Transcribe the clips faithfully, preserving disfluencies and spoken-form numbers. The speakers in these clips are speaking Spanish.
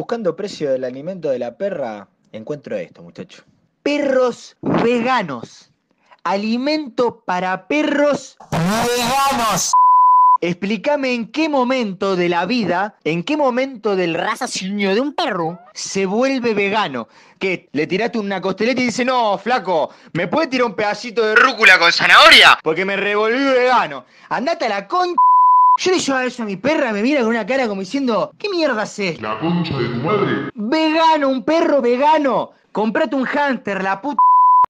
Buscando precio del alimento de la perra, encuentro esto, muchacho. Perros veganos. Alimento para perros veganos. Explícame en qué momento de la vida, en qué momento del raciocinio de un perro se vuelve vegano. Que le tiraste una costeleta y dice, no, flaco, ¿me puede tirar un pedacito de rúcula con zanahoria? Porque me revolví vegano. Andate a la con... Yo le llevo eso a mi perra, me mira con una cara como diciendo, ¿qué mierda haces? La concha de tu madre. Vegano, un perro vegano. Comprate un hámster, la puta.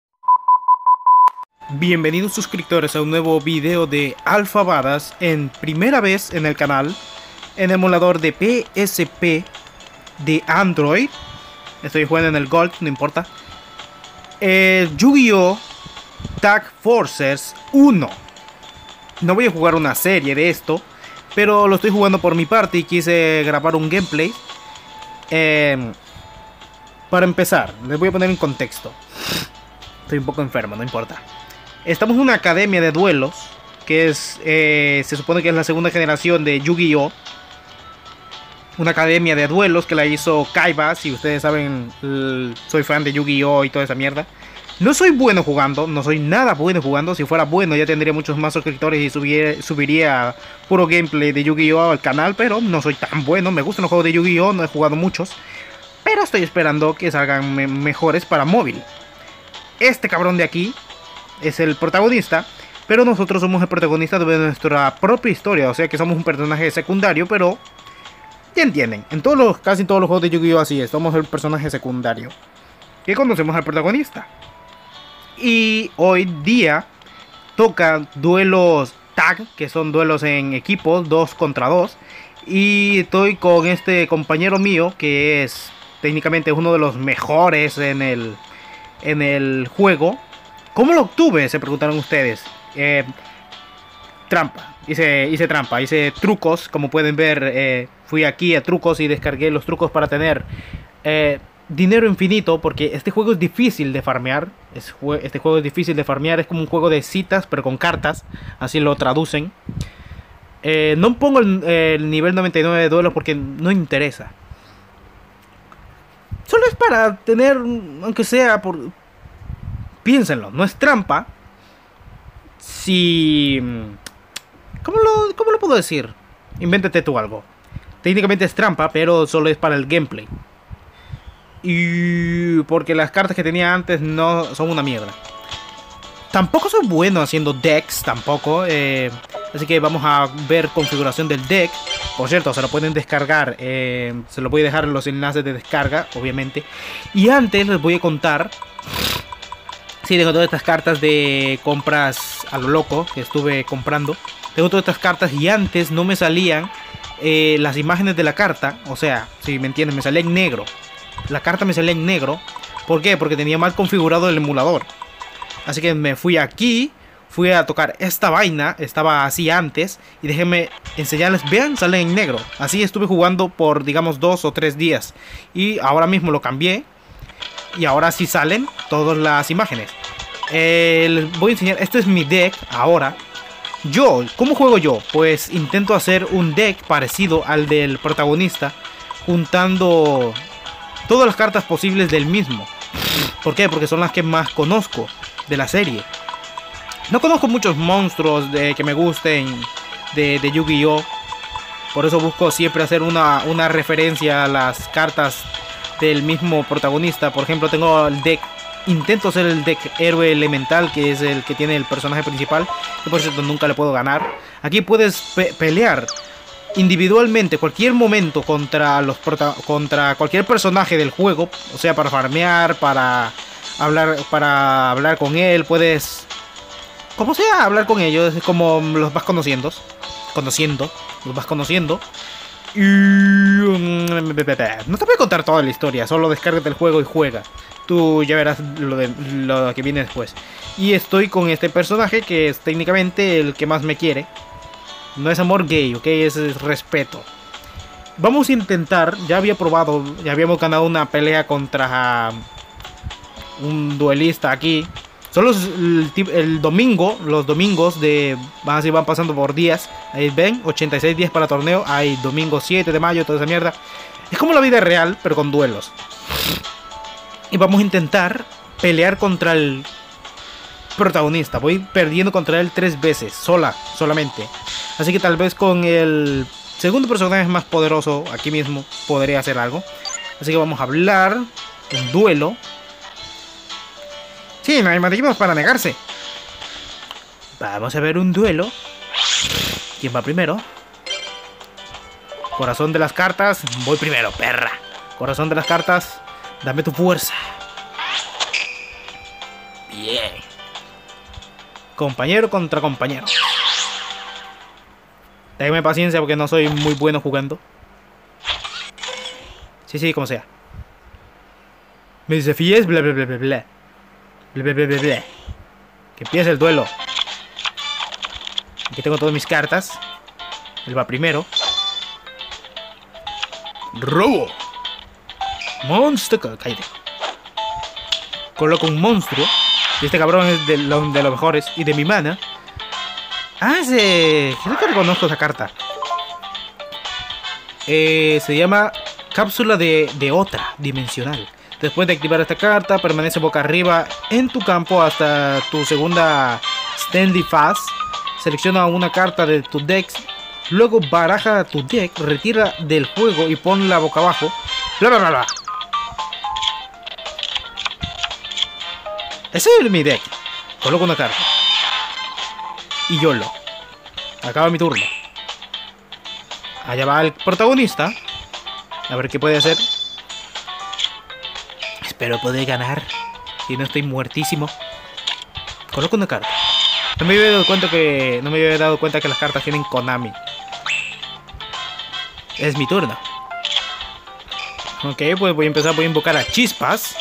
Bienvenidos suscriptores a un nuevo video de Alpha Badass en primera vez en el canal, en emulador de P S P de Android. Estoy jugando en el Gold, no importa. Eh, Yu-Gi-Oh! Tag Forces uno. No voy a jugar una serie de esto, pero lo estoy jugando por mi parte y quise grabar un gameplay. Eh, para empezar, les voy a poner en contexto. Estoy un poco enfermo, no importa. Estamos en una academia de duelos, que es, eh, se supone que es la segunda generación de Yu-Gi-Oh! Una academia de duelos que la hizo Kaiba, si ustedes saben, soy fan de Yu-Gi-Oh! Y toda esa mierda. No soy bueno jugando, no soy nada bueno jugando. Si fuera bueno ya tendría muchos más suscriptores y subiría, subiría puro gameplay de Yu-Gi-Oh! Al canal, pero no soy tan bueno. Me gustan los juegos de Yu-Gi-Oh! No he jugado muchos, pero estoy esperando que salgan me mejores para móvil. Este cabrón de aquí es el protagonista, pero nosotros somos el protagonista de nuestra propia historia. O sea que somos un personaje secundario, pero ya entienden, en todos los, casi todos los juegos de Yu-Gi-Oh! Así es, somos el personaje secundario que conocemos al protagonista. Y hoy día toca duelos tag, que son duelos en equipos, dos contra dos. Y estoy con este compañero mío, que es técnicamente uno de los mejores en el, en el juego. ¿Cómo lo obtuve? Se preguntaron ustedes. Eh, trampa. Hice, hice trampa, hice trucos. Como pueden ver, eh, fui aquí a trucos y descargué los trucos para tener eh, dinero infinito. Porque este juego es difícil de farmear. Es, este juego es difícil de farmear. Es como un juego de citas, pero con cartas. Así lo traducen. Eh, no pongo el, el nivel noventa y nueve de duelo porque no interesa. Solo es para tener, aunque sea por... Piénsenlo, no es trampa. Si... ¿Cómo lo, cómo lo puedo decir? Invéntate tú algo. Técnicamente es trampa, pero solo es para el gameplay. Y... porque las cartas que tenía antes no son una mierda. Tampoco soy bueno haciendo decks, tampoco. Eh, así que vamos a ver configuración del deck. Por cierto, se lo pueden descargar. Eh, se lo voy a dejar en los enlaces de descarga, obviamente. Y antes les voy a contar... Sí, tengo todas estas cartas de compras a lo loco que estuve comprando. Tengo todas estas cartas y antes no me salían eh, las imágenes de la carta. O sea, si me entienden, me salía en negro. La carta me salía en negro. ¿Por qué? Porque tenía mal configurado el emulador. Así que me fui aquí, fui a tocar esta vaina. Estaba así antes. Y déjenme enseñarles. Vean, sale en negro. Así estuve jugando por, digamos, dos o tres días. Y ahora mismo lo cambié. Y ahora sí salen todas las imágenes. Eh, les voy a enseñar. Este es mi deck ahora. Yo, ¿cómo juego yo? Pues intento hacer un deck parecido al del protagonista, juntando todas las cartas posibles del mismo. ¿Por qué? Porque son las que más conozco de la serie. No conozco muchos monstruos de, que me gusten de, de Yu-Gi-Oh! Por eso busco siempre hacer una, una referencia a las cartas del mismo protagonista. Por ejemplo, tengo el deck, intento hacer el deck héroe elemental, que es el que tiene el personaje principal, que por cierto nunca le puedo ganar. Aquí puedes pe pelear individualmente cualquier momento contra los contra cualquier personaje del juego, o sea, para farmear, para hablar para hablar con él, puedes como sea hablar con ellos, es como los vas conociendo, conociendo, los vas conociendo. Y... no te voy a contar toda la historia, solo descárgate el juego y juega. Tú ya verás lo, de, lo que viene después. Y estoy con este personaje que es técnicamente el que más me quiere. No es amor gay, ok, es, es respeto. Vamos a intentar, ya había probado, ya habíamos ganado una pelea contra un duelista aquí. Solo el, el domingo, los domingos de... Van así, van pasando por días. Ahí ven, ochenta y seis días para torneo. Hay domingo siete de mayo, toda esa mierda. Es como la vida real, pero con duelos. Y vamos a intentar pelear contra el protagonista. Voy perdiendo contra él tres veces, sola, solamente. Así que tal vez con el segundo personaje más poderoso aquí mismo podría hacer algo. Así que vamos a hablar. Un duelo. Sí, no hay motivos para negarse. Vamos a ver un duelo. ¿Quién va primero? Corazón de las cartas. Voy primero, perra. Corazón de las cartas. Dame tu fuerza. Bien. Compañero contra compañero. Déjame paciencia porque no soy muy bueno jugando. Sí, sí, como sea. Me desafíes, bla bla bla bla bla. Bla bla bla bla bla. Que empiece el duelo. Aquí tengo todas mis cartas. Él va primero. Robo. Monster. Cállate. Coloco un monstruo. Y este cabrón es de, lo, de los mejores. Y de mi mana. Ah, ese. Creo que reconozco esa carta. Eh, se llama cápsula de, de otra dimensional. Después de activar esta carta, permanece boca arriba en tu campo hasta tu segunda Standing Fast. Selecciona una carta de tu deck. Luego baraja tu deck, retira del juego y ponla boca abajo. Bla bla bla bla. Ese es mi deck. Coloco una carta. Y YOLO. Acaba mi turno. Allá va el protagonista. A ver qué puede hacer. Espero poder ganar. Si no estoy muertísimo. Coloco una carta. No me había dado cuenta que. No me había dado cuenta que las cartas tienen Konami. Es mi turno. Ok, pues voy a empezar. Voy a invocar a Chispas.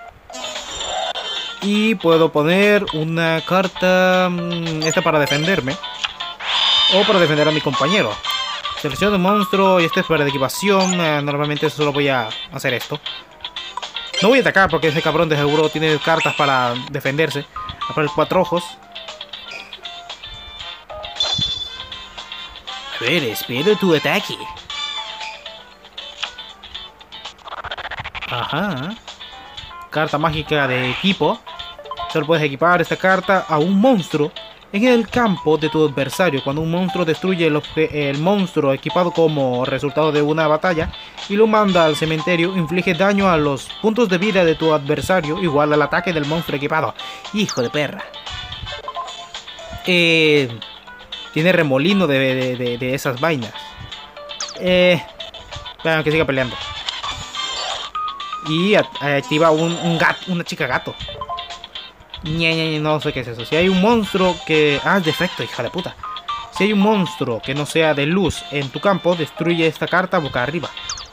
Y puedo poner una carta. Esta para defenderme. O para defender a mi compañero. Selecciono un monstruo y este es para de equipación. Eh, normalmente solo voy a hacer esto. No voy a atacar porque ese cabrón de seguro tiene cartas para defenderse. Para el cuatro ojos. A ver, espero tu ataque. Ajá. Carta mágica de equipo. Solo puedes equipar esta carta a un monstruo en el campo de tu adversario. Cuando un monstruo destruye el, el monstruo equipado como resultado de una batalla y lo manda al cementerio, inflige daño a los puntos de vida de tu adversario igual al ataque del monstruo equipado. Hijo de perra. Eh, tiene remolino de, de, de, de esas vainas. Eh, vean que siga peleando. Y activa un, un gato, una chica gato. Ñe, ñe, no sé qué es eso. Si hay un monstruo que... Ah, es defecto, hija de puta. Si hay un monstruo que no sea de luz en tu campo, destruye esta carta boca arriba.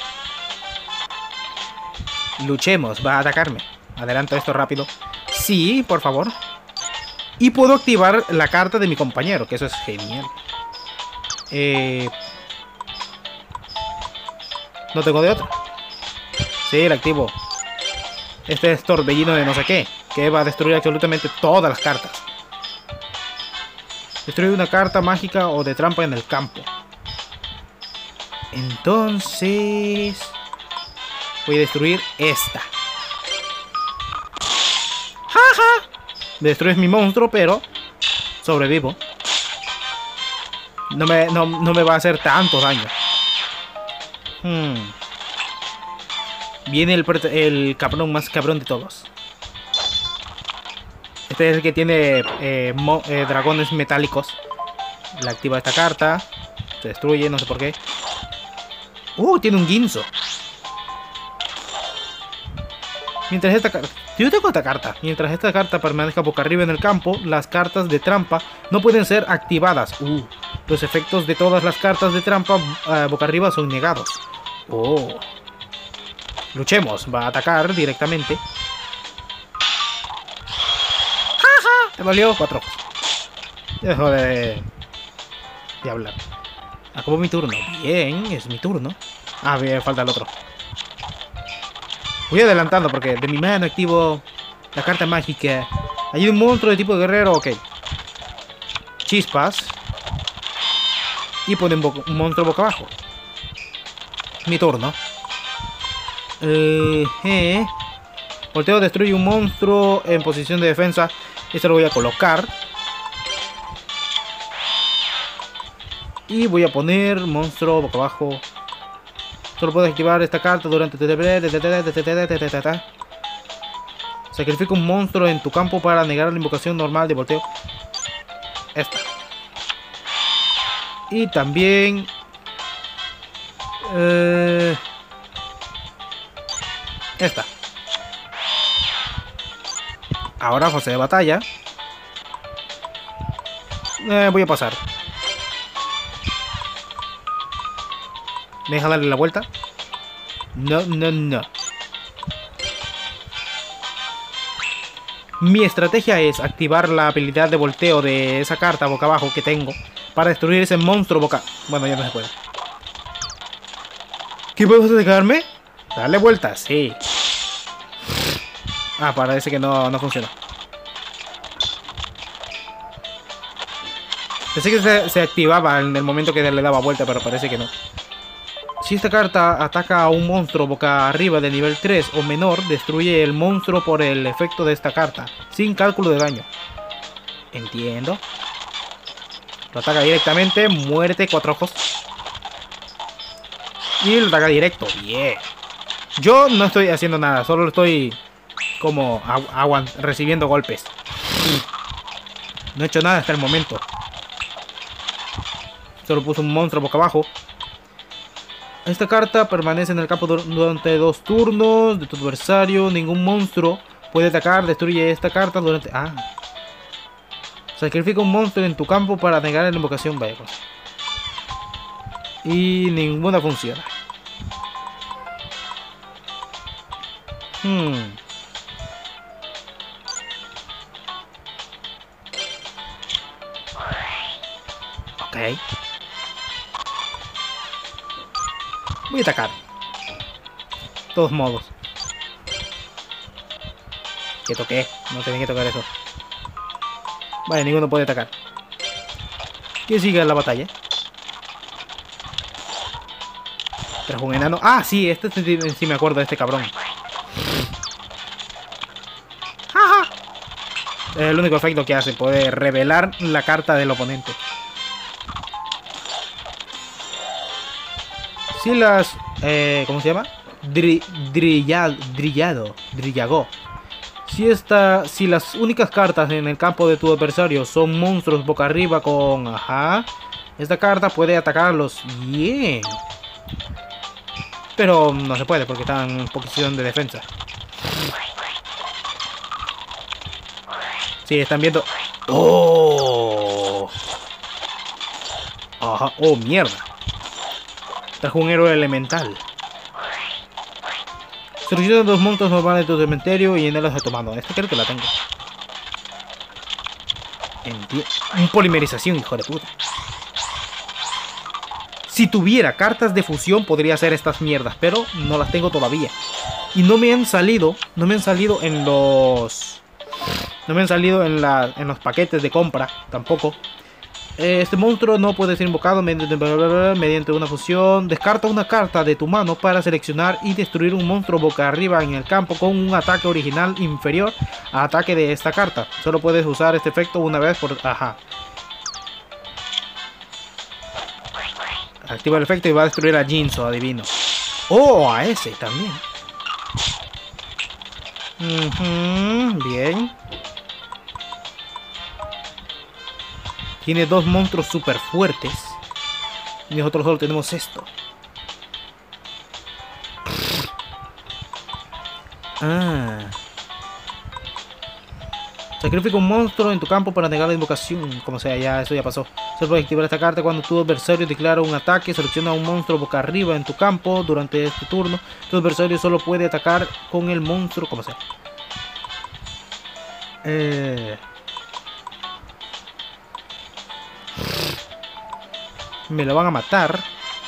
Luchemos, va a atacarme. Adelanto esto rápido. Sí, por favor. Y puedo activar la carta de mi compañero, que eso es genial. Eh... No tengo de otra. Sí, la activo. Este es torbellino de no sé qué, que va a destruir absolutamente todas las cartas. Destruye una carta mágica o de trampa en el campo. Entonces... voy a destruir esta. ¡Jaja! Destruyes mi monstruo, pero... sobrevivo. No me, no, no me va a hacer tanto daño. Hmm... Viene el, el cabrón más cabrón de todos. Este es el que tiene eh, mo, eh, dragones metálicos. Le activa esta carta. Se destruye, no sé por qué. Uh, tiene un guinzo. Mientras esta carta... Yo tengo esta carta. Mientras esta carta permanezca boca arriba en el campo, las cartas de trampa no pueden ser activadas. Uh, los efectos de todas las cartas de trampa uh, boca arriba son negados. Oh... Luchemos, va a atacar directamente. ¡Jaja! Te valió cuatro. Dejo de... de hablar. Acabó mi turno. Bien, es mi turno. Ah, bien, falta el otro. Voy adelantando porque de mi mano activo la carta mágica. Hay un monstruo de tipo guerrero, ok. Chispas. Y pone un, un monstruo boca abajo. Mi turno. Eh, eh. Volteo destruye un monstruo en posición de defensa. Esto lo voy a colocar. Y voy a poner monstruo boca abajo. Solo puedes activar esta carta durante... Sacrifica un monstruo en tu campo para negar la invocación normal de volteo. Esta. Y también... Eh, esta. Ahora fase de batalla. Eh, voy a pasar. ¿Me deja darle la vuelta? No, no, no. Mi estrategia es activar la habilidad de volteo de esa carta boca abajo que tengo para destruir ese monstruo boca... Bueno, ya no se puede. ¿Qué puedes atacarme? Darle vuelta, sí. Ah, parece que no, no funciona. Pensé que se, se activaba en el momento que le daba vuelta, pero parece que no. Si esta carta ataca a un monstruo boca arriba de nivel tres o menor, destruye el monstruo por el efecto de esta carta, sin cálculo de daño. Entiendo. Lo ataca directamente, muerte, cuatro ojos. Y lo ataca directo, bien. Yo no estoy haciendo nada, solo estoy como agu recibiendo golpes. No he hecho nada hasta el momento. Solo puso un monstruo boca abajo. Esta carta permanece en el campo durante dos turnos de tu adversario. Ningún monstruo puede atacar. Destruye esta carta durante... Ah. Sacrifica un monstruo en tu campo para negar la invocación. Vaya cosa. Y ninguna funciona. Hmm. Ok. Voy a atacar. De todos modos. Que toqué. No tenía que tocar eso. Vale, ninguno puede atacar. Que siga la batalla. Trajo un enano. Ah, sí, este sí, sí me acuerdo de este cabrón. ¡Jaja! Es el único efecto que hace. Puede revelar la carta del oponente. Si las... Eh, ¿Cómo se llama? Dri, drillado, drillado, drillagó. Si, esta, si las únicas cartas en el campo de tu adversario son monstruos boca arriba con... Ajá. Esta carta puede atacarlos. Bien. Pero no se puede porque están en posición de defensa. Sí, están viendo... ¡Oh! Ajá. ¡Oh, mierda! Trajo un héroe elemental. Selecciona dos monstruos normales de tu cementerio y llénalos de tu mano. Esta creo que la tengo. Enti un polimerización, hijo de puta. Si tuviera cartas de fusión podría hacer estas mierdas, pero no las tengo todavía. Y no me han salido, no me han salido en los... No me han salido en, la, en los paquetes de compra, tampoco. Este monstruo no puede ser invocado mediante, mediante una fusión. Descarta una carta de tu mano para seleccionar y destruir un monstruo boca arriba en el campo con un ataque original inferior a ataque de esta carta. Solo puedes usar este efecto una vez por... Ajá. Activa el efecto y va a destruir a Jinzo, adivino. Oh, a ese también. Uh-huh, bien. Tiene dos monstruos super fuertes. Y nosotros solo tenemos esto. Ah. Sacrifica un monstruo en tu campo para negar la invocación. Como sea, ya eso ya pasó. Solo puedes activar esta carta cuando tu adversario declara un ataque. Selecciona un monstruo boca arriba en tu campo durante este turno. Tu adversario solo puede atacar con el monstruo. Como sea. Eh... Me lo van a matar.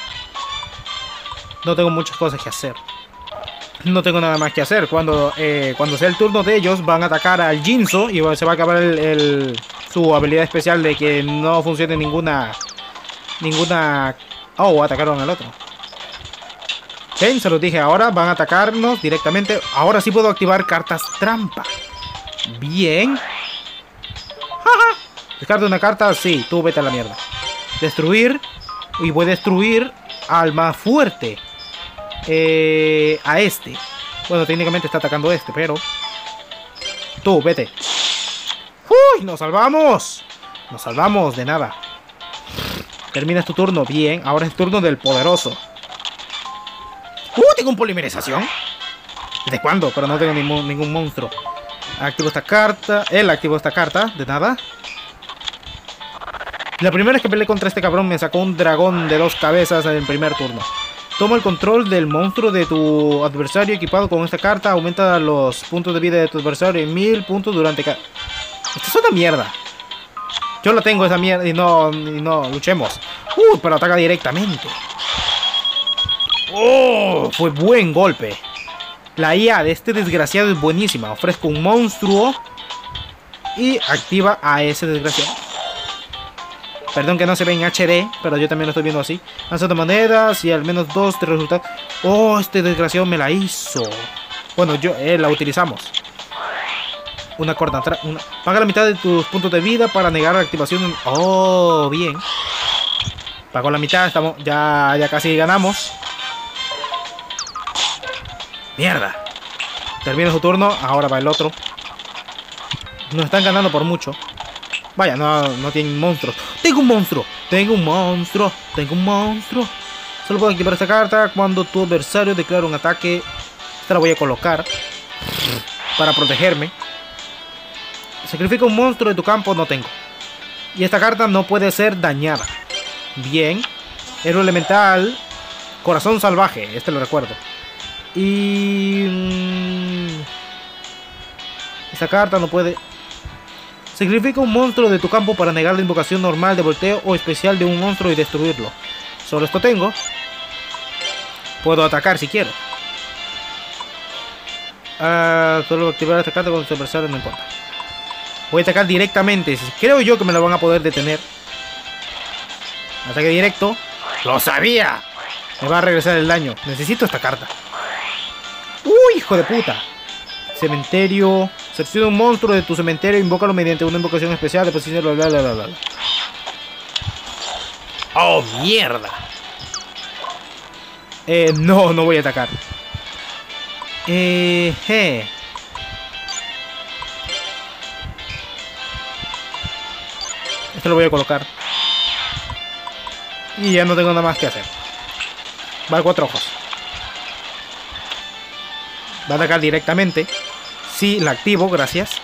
No tengo muchas cosas que hacer. No tengo nada más que hacer. Cuando, eh, cuando sea el turno de ellos, van a atacar al Jinzo. Y se va a acabar el, el, su habilidad especial de que no funcione ninguna... Ninguna... Oh, atacaron al otro. Ven, se los dije, ahora van a atacarnos directamente. Ahora sí puedo activar cartas trampa. Bien. Jaja. Descarta una carta, sí, tú vete a la mierda. Destruir. Y voy a destruir al más fuerte. Eh, a este. Bueno, técnicamente está atacando a este, pero... Tú, vete. ¡Uy! ¡Nos salvamos! Nos salvamos de nada. Terminas tu turno. Bien, ahora es el turno del poderoso. ¡Uh! Tengo un polimerización. ¿Desde cuándo? Pero no tengo ningún, ningún monstruo. Activo esta carta. Él activó esta carta. De nada. La primera vez que peleé contra este cabrón me sacó un dragón de dos cabezas en el primer turno. Toma el control del monstruo de tu adversario equipado con esta carta. Aumenta los puntos de vida de tu adversario en mil puntos durante cada... Esto es una mierda. Yo la tengo esa mierda y no, y no luchemos. Uy, pero ataca directamente. Oh, fue buen golpe. La I A de este desgraciado es buenísima. Ofrezco un monstruo y activa a ese desgraciado. Perdón que no se ve en H D, pero yo también lo estoy viendo así. Lanza de monedas y al menos dos de resultados. Oh, este desgraciado me la hizo. Bueno, yo eh, la utilizamos. Una corta atrás. Una... Paga la mitad de tus puntos de vida para negar la activación. Oh, bien. Pagó la mitad, estamos. Ya, ya casi ganamos. Mierda. Termina su turno, ahora va el otro. Nos están ganando por mucho. Vaya, no, no tienen monstruos. Tengo un monstruo, tengo un monstruo, tengo un monstruo. Solo puedo activar esta carta cuando tu adversario declara un ataque. Esta la voy a colocar para protegerme. Sacrifica un monstruo de tu campo, no tengo. Y esta carta no puede ser dañada. Bien. Héroe elemental. Corazón salvaje, este lo recuerdo. Y... Mmm, esta carta no puede... Sacrifica un monstruo de tu campo para negar la invocación normal de volteo o especial de un monstruo y destruirlo. Solo esto tengo. Puedo atacar si quiero. Uh, solo activar esta carta cuando su adversario no importa. Voy a atacar directamente. Creo yo que me lo van a poder detener. Ataque directo. ¡Lo sabía! Me va a regresar el daño. Necesito esta carta. ¡Uy, hijo de puta! Cementerio. Selecciona un monstruo de tu cementerio e invócalo mediante una invocación especial de posición. Bla, bla, bla, bla. ¡Oh, mierda! Eh, no, no voy a atacar. Eh, je. Esto lo voy a colocar. Y ya no tengo nada más que hacer. Va a cuatro ojos. Va a atacar directamente. Sí, la activo, gracias.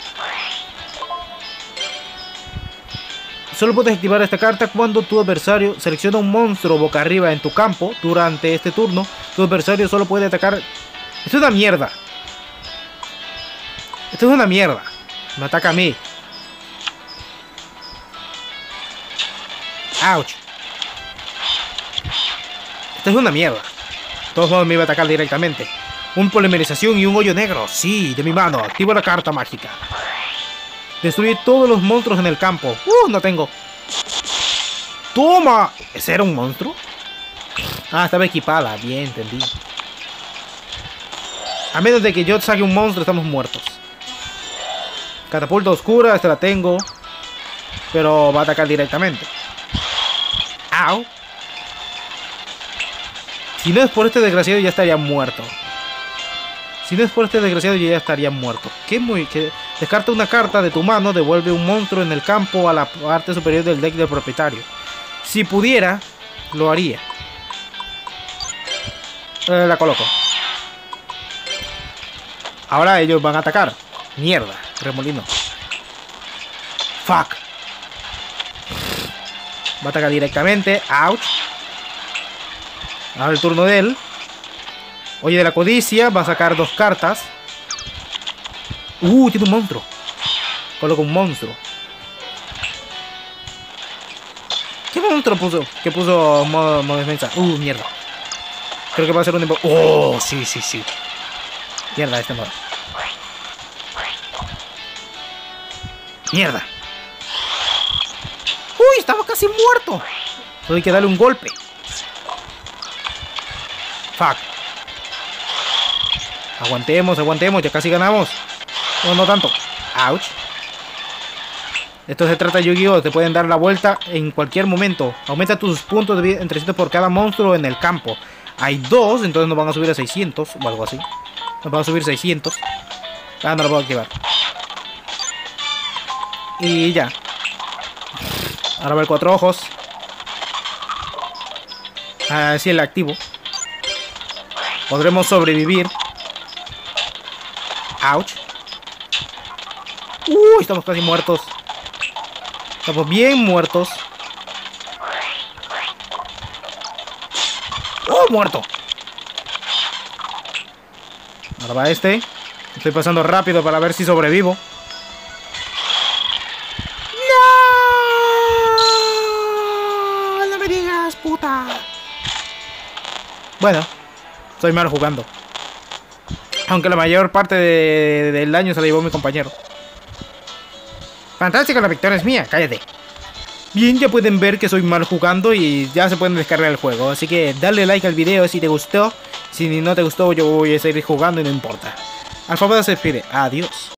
Solo puedes activar esta carta cuando tu adversario selecciona un monstruo boca arriba en tu campo. Durante este turno, tu adversario solo puede atacar. Esto es una mierda. Esto es una mierda. Me ataca a mí. Ouch. Esto es una mierda. De todos modos me iba a atacar directamente. Un polimerización y un hoyo negro. Sí, de mi mano. Activo la carta mágica. Destruye todos los monstruos en el campo. Uh, no tengo. ¡Toma! ¿Ese era un monstruo? Ah, estaba equipada. Bien, entendí. A menos de que yo saque un monstruo, estamos muertos. Catapulta oscura, esta la tengo. Pero va a atacar directamente. ¡Au! Si no es por este desgraciado, ya estaría muerto. Si no es por este desgraciado, yo ya estaría muerto. Qué muy... Que descarta una carta de tu mano, devuelve un monstruo en el campo a la parte superior del deck del propietario. Si pudiera, lo haría. Eh, la coloco. Ahora ellos van a atacar. Mierda, remolino. Fuck. Va a atacar directamente. Ouch. Ahora el turno de él. Oye de la codicia, va a sacar dos cartas. Uh, tiene un monstruo. Coloco un monstruo. ¿Qué monstruo puso? ¿Qué puso modo, modo defensa? Uh, mierda. Creo que va a ser un... Oh, sí, sí, sí. Mierda, este modo. Mierda. Uy, estaba casi muerto. Solo hay que darle un golpe. Fuck. Aguantemos, aguantemos, ya casi ganamos. No, no tanto. Ouch. Esto se trata de Yu-Gi-Oh! Te pueden dar la vuelta en cualquier momento. Aumenta tus puntos de vida en trescientos por cada monstruo en el campo. Hay dos, entonces nos van a subir a seiscientos o algo así. Nos van a subir seiscientos. Ah, no lo puedo activar. Y ya. Ahora va el cuatro ojos. Así el activo. Podremos sobrevivir. Ouch. Uy, estamos casi muertos. Estamos bien muertos. ¡Oh, muerto! Ahora va este. Estoy pasando rápido para ver si sobrevivo. ¡No! ¡No me digas, puta! Bueno, estoy mal jugando. Aunque la mayor parte de, del daño se la llevó mi compañero. Fantástico, la victoria es mía, cállate. Bien, ya pueden ver que soy mal jugando y ya se pueden descargar el juego. Así que dale like al video si te gustó. Si no te gustó, yo voy a seguir jugando y no importa. Alfabeto se despide. Adiós.